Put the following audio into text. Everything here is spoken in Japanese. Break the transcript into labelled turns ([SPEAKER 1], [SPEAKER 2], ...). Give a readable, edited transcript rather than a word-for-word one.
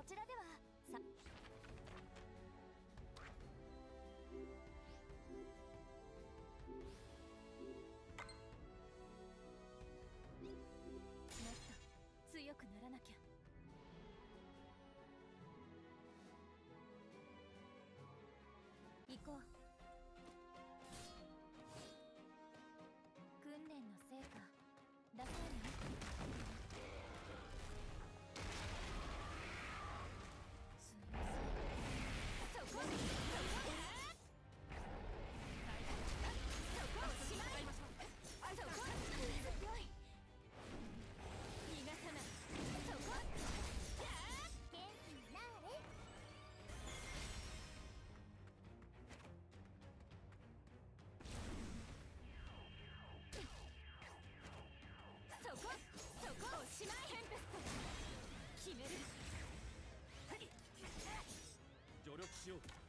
[SPEAKER 1] こちらではさもっと強くならなきゃ。行こう。訓練の成果出そうね。そこおしまい。そこ強い。逃がさない。そこ元気になれ。そこおしまい。テンペスト決める。
[SPEAKER 2] 助力しよう。